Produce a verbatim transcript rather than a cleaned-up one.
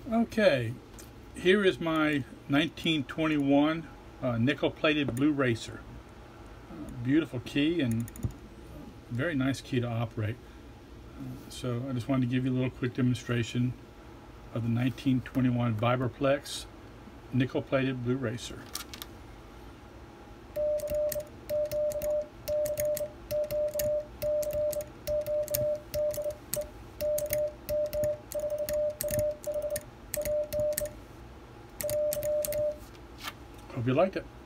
Okay, here is my nineteen twenty-one uh, nickel-plated blue racer. Uh, beautiful key and very nice key to operate. Uh, so I just wanted to give you a little quick demonstration of the nineteen twenty-one Vibroplex nickel-plated blue racer. Hope you liked it.